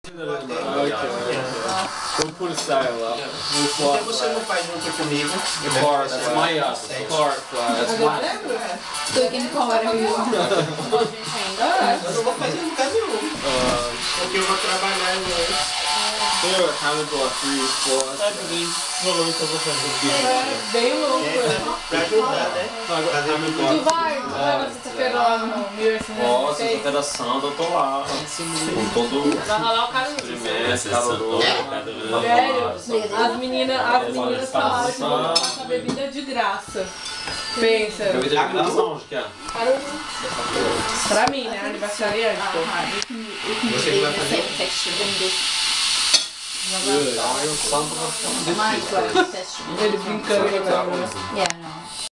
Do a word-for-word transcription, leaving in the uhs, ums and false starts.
Concursar lá. Por que você não faz junto comigo? Part, that's my ass. Part, that's my. Tô aqui no colo, eu Eu não vou fazer em lugar nenhum. Porque eu vou trabalhar em hoje. Here, how to go a three, four. Valor que eu vou fazer. É bem louco. Pra ajudar, né? Fazer Tu igual. vai, tu vai na sexta-feira lá no mil oitocentos e Nossa, sessenta e seis. sexta-feira santa, eu tô lá. Com todo Vai ralar o cara no trimestre, caloroso. Velho, as meninas, as meninas falaram que vão passar bebida de graça. Pensa. Bebida de graça onde que é? Pra mim, né? Aniversariante. Você que vai fazer? Ele brincando, né? Yeah, no.